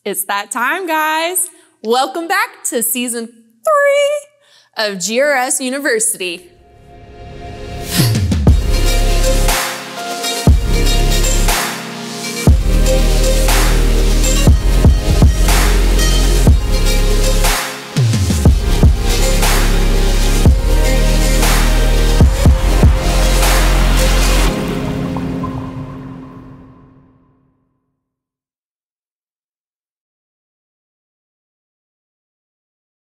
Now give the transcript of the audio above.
It's that time, guys. Welcome back to season 3 of GRS University.